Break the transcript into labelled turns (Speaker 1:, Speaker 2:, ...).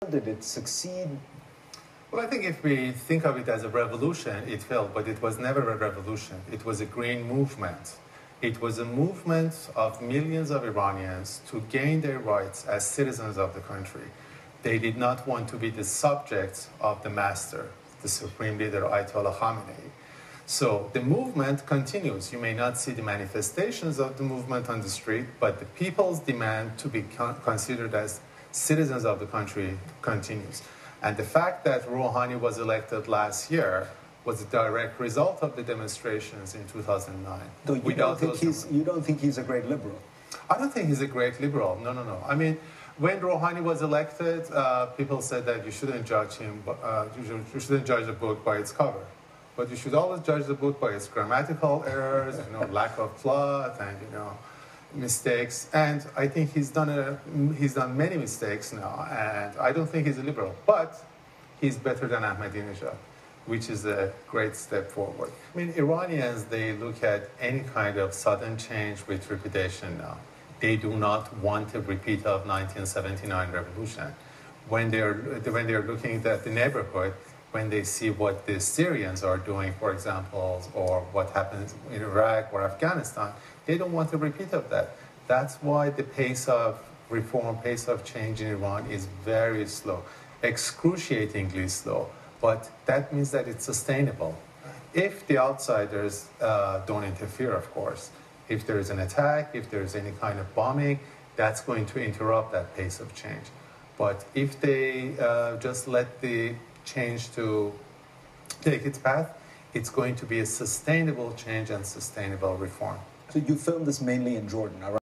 Speaker 1: Did it succeed?
Speaker 2: Well, I think if we think of it as a revolution, it failed, but it was never a revolution. It was a green movement. It was a movement of millions of Iranians to gain their rights as citizens of the country. They did not want to be the subjects of the master, the supreme leader, Ayatollah Khamenei. So the movement continues. You may not see the manifestations of the movement on the street, but the people's demand to be considered as citizens of the country continues. And the fact that Rouhani was elected last year was a direct result of the demonstrations in 2009.
Speaker 1: Though you don't think he's a great liberal?
Speaker 2: I don't think he's a great liberal. No. I mean, when Rouhani was elected, people said that you shouldn't judge him, you shouldn't judge a book by its cover. But you should always judge the book by its grammatical errors, lack of plot, and mistakes. And I think he's done many mistakes now, and I don't think he's a liberal. But he's better than Ahmadinejad, which is a great step forward. I mean, Iranians, they look at any kind of sudden change with trepidation now. They do not want a repeat of 1979 revolution. When they're looking at the neighborhood, when they see what the Syrians are doing, for example, or what happens in Iraq or Afghanistan, they don't want a repeat of that. That's why the pace of reform, pace of change in Iran is very slow, excruciatingly slow. But that means that it's sustainable. If the outsiders don't interfere, of course. If there is an attack, if there is any kind of bombing, that's going to interrupt that pace of change. But if they just let the change to take its path, it's going to be a sustainable change and sustainable reform.
Speaker 1: So you filmed this mainly in Jordan, all right?